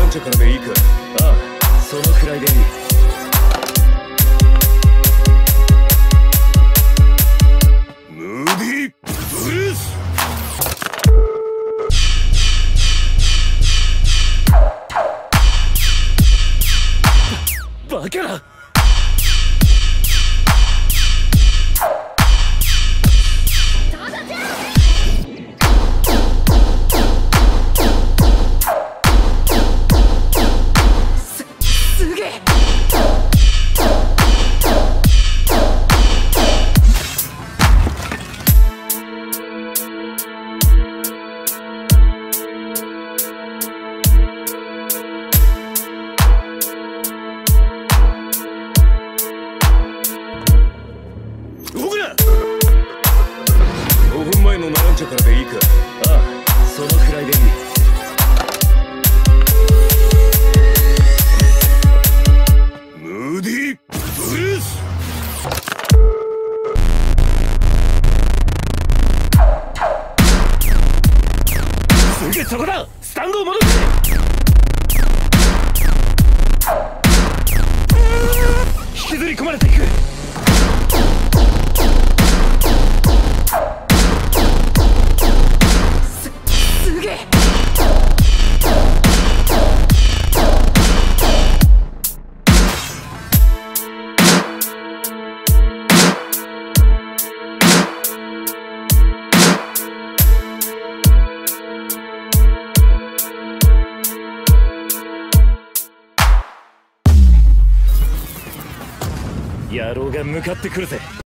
んちゃからでいいか。ああ、そのくらいでいい。ムーディーブルース。バカな。すげえ。5分前のナランチャからでいいか。ああ、そのくらいでいい。ムーディーブルース。すげえ、そこだ。スタンドを戻って引きずり込まれていく。すげえ。野郎が向かってくるぜ。